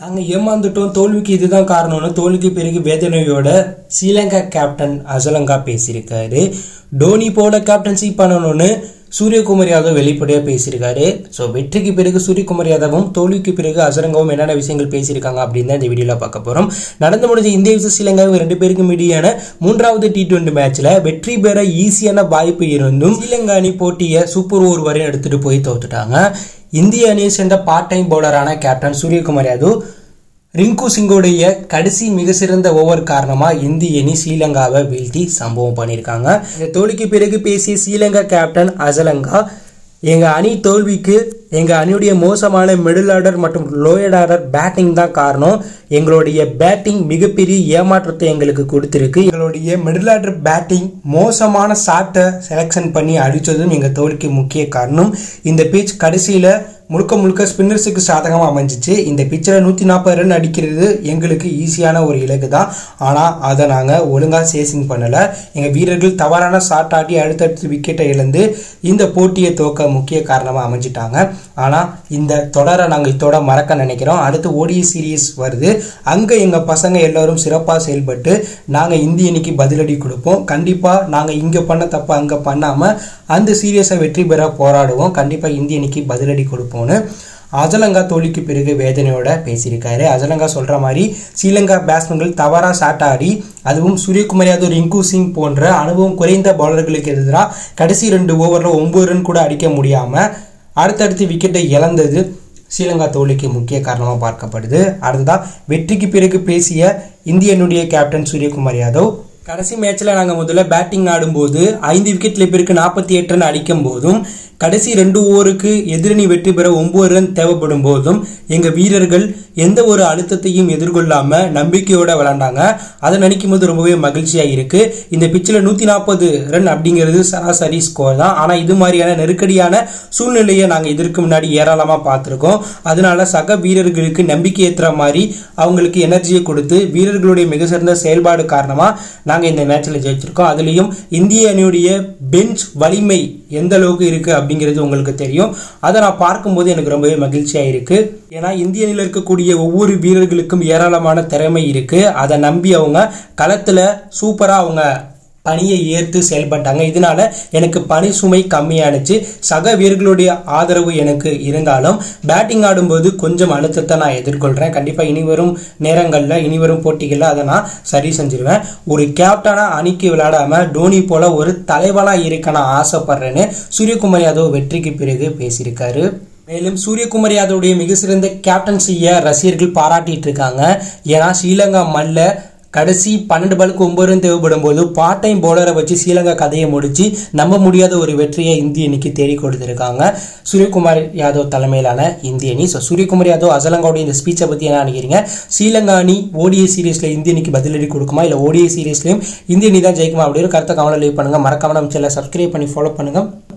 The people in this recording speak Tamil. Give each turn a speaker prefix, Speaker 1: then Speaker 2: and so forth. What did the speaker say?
Speaker 1: நாங்கள் ஏமாந்துட்டோம், தோல்விக்கு இதுதான் காரணம்னு தோல்விக்கு பிறகு வேதனையோட ஸ்ரீலங்கா கேப்டன் அசலங்கா பேசியிருக்காரு. டோனி போல கேப்டன்சி பண்ணணும்னு சூரியகுமார் யாதவ் வெளிப்படையாக பேசியிருக்காரு. ஸோ வெற்றிக்கு பிறகு சூரியகுமார் யாதவும் தோல்விக்கு பிறகு அசலங்காவும் என்னென்ன விஷயங்கள் பேசியிருக்காங்க அப்படின்னு தான் இந்த வீடியோவில் பார்க்க போகிறோம். நடந்து முடிஞ்ச இந்திய vs ஸ்ரீலங்காவும் 2 பேருக்கும் இடையான 3வது T20 மேட்ச்ல வெற்றி பெற ஈஸியான வாய்ப்பு இருந்தும் ஸ்ரீலங்கா அணி போட்டியை சூப்பர் ஓவர் வரையும் எடுத்துட்டு போய் தோத்துட்டாங்க. இந்திய அணியை சேர்ந்த பார்ட் டைம் பவுலரான கேப்டன் சூரியகுமார் யாதவ் ரிங்கு சிங்கோடைய கடைசி மிக சிறந்த ஓவர் காரணமா இந்திய அணி ஸ்ரீலங்காவை வீழ்த்தி சம்பவம் பண்ணியிருக்காங்க. இந்த தோல்விக்கு பிறகு பேசிய ஸ்ரீலங்கா கேப்டன் அசலங்கா, எங்க அணி தோல்விக்கு எங்க அணியுடைய மோசமான மிடில் ஆர்டர் மற்றும் லோயர் ஆர்டர் பேட்டிங் தான் காரணம். எங்களுடைய பேட்டிங் மிகப்பெரிய ஏமாற்றத்தை எங்களுக்கு கொடுத்திருக்கு. எங்களுடைய மிடில் ஆர்டர் பேட்டிங் மோசமான ஷாட்டை செலக்ஷன் பண்ணி அடித்ததும் எங்க தோல்விக்கு முக்கிய காரணம். இந்த பிட்ச் கடைசியில முழுக்க ஸ்பின்னர்ஸுக்கு சாதகமாக அமைஞ்சிச்சு. இந்த பிச்சில் 140 ரன் அடிக்கிறது எங்களுக்கு ஈஸியான ஒரு இலக்கு தான். ஆனால் அதை நாங்கள் ஒழுங்காக சேசிங் பண்ணலை. எங்கள் வீரர்கள் தவறான ஷாட் ஆடி அடுத்தடுத்து விக்கெட்டை இழந்து இந்த போட்டியை தோக்க முக்கிய காரணமாக அமைஞ்சிட்டாங்க. ஆனால் இந்த தொடரை நாங்கள் இதோட மறக்க நினைக்கிறோம். அடுத்து ODI சீரீஸ் வருது. அங்கே எங்கள் பசங்க எல்லோரும் சிறப்பாக செயல்பட்டு நாங்கள் இந்திய அணிக்கு பதிலடி கொடுப்போம். கண்டிப்பாக நாங்கள் இங்கே பண்ண தப்ப அங்கே பண்ணாமல் அந்த சீரியஸை வெற்றி பெற போராடுவோம். கண்டிப்பாக இந்திய அணிக்கு பதிலடி கொடுப்போம்னு அசலங்கா தோல்விக்கு பிறகு வேதனையோட பேசியிருக்காரு. அசலங்கா சொல்ற மாதிரி ஸ்ரீலங்கா பேட்ஸ்மேன்கள் தவறா ஷாட் ஆடி, அதுவும் சூரியகுமார் யாதவ், ரிங்கு சிங் போன்ற அனுபவம் குறைந்த பவுலர்களுக்கு எதிராக கடைசி 2 ஓவரில் 9 ரன் கூட அடிக்க முடியாம அடுத்தடுத்து விக்கெட்டை இழந்தது ஸ்ரீலங்கா தோல்விக்கு முக்கிய காரணமாக பார்க்கப்படுது. அடுத்ததான் வெற்றிக்கு பிறகு பேசிய இந்திய அணியுடைய கேப்டன் சூரியகுமார் யாதவ், கடைசி மேட்ச்ல நாங்கள் முதல்ல பேட்டிங் ஆடும்போது 5 விக்கெட் இழப்பிற்கு 48 ரன் அடிக்கும் போதும் கடைசி 2 ஓவருக்கு எதிரணி வெற்றி பெற 9 ரன் தேவைப்படும் போதும் எங்க வீரர்கள் எந்த ஒரு அழுத்தத்தையும் எதிர்கொள்ளாம நம்பிக்கையோட விளையாண்டாங்க. அதை நினைக்கும் போது ரொம்பவே மகிழ்ச்சியா இருக்கு. இந்த பிச்சில் 140 ரன் அப்படிங்கிறது சராசரி ஸ்கோர் தான். ஆனா இது மாதிரியான நெருக்கடியான சூழ்நிலையை நாங்க இதற்கு முன்னாடி ஏராளமா பார்த்திருக்கோம். அதனால சக வீரர்களுக்கு நம்பிக்கை ஏற்றுற மாதிரி அவங்களுக்கு எனர்ஜியை கொடுத்து வீரர்களுடைய மிக சிறந்த செயல்பாடு காரணமா நாங்க இந்த மேட்ச்ல ஜெயிச்சிருக்கோம். அதுலயும் இந்திய அணியுடைய பெஞ்ச் வலிமை எந்த அளவுக்கு இருக்கு அப்படிங்கிறது உங்களுக்கு தெரியும். அதை நான் பார்க்கும்போது எனக்கு ரொம்பவே மகிழ்ச்சியா இருக்கு. ஏன்னா இந்திய அணியில் இருக்கக்கூடிய ஒவ்வொரு வீரர்களுக்கும் ஏராளமான திறமை இருக்கு. அதை நம்பி அவங்க களத்துல சூப்பரா அவங்க பணியை ஏற்று செயல்பட்டாங்க. இதனால எனக்கு பணி சுமை கம்மியானுச்சு. சக வீரர்களுடைய ஆதரவு எனக்கு இருந்தாலும் பேட்டிங் ஆடும்போது கொஞ்சம் அழுத்தத்தை நான் எதிர்கொள்றேன். கண்டிப்பா இனிவரும் நேரங்கள்ல இனிவரும் போட்டிகள்ல அதை நான் சரி செஞ்சிருவேன். ஒரு கேப்டனா அணிக்கு விளையாடாம டோனி போல ஒரு தலைவனா இருக்க நான் ஆசைப்படுறேன்னு சூரியகுமார் யாதவ் வெற்றிக்கு பிறகு பேசியிருக்காரு. மேலும் சூரியகுமார் யாதவுடைய மிக சிறந்த கேப்டன்சியை ரசிகர்கள் பாராட்டிட்டு இருக்காங்க. ஏன்னா ஸ்ரீலங்கா மல்ல கடைசி 12 பாலுக்கு 9 ரன் தேவைப்படும் போது பார்ட் டைம் பவுலரை வச்சு ஸ்ரீலங்கா கதையை முடிச்சு நம்ப முடியாத ஒரு வெற்றியை இந்திய அணிக்கு தேடி கொடுத்திருக்காங்க சூரியகுமார் யாதவ் தலைமையிலான இந்திய அணி. சூரியகுமார் யாதவ் அசலங்காவுடைய இந்த ஸ்பீச்சை பத்தி என்ன நினைக்கிறீங்க? ஸ்ரீலங்கா அணி ODI சீரீஸ்ல இந்திய அணிக்கு பதிலடி கொடுக்குமா, இல்ல ODI சீரீஸ்லயும் இந்திய அணி தான் ஜெயிக்குமா அப்படின்னு கருத்தை கமெண்ட்ல லீவ் பண்ணுங்க. மறக்காம நம்ம சேனலை சப்ஸ்கிரைப் பண்ணி ஃபாலோ பண்ணுங்க.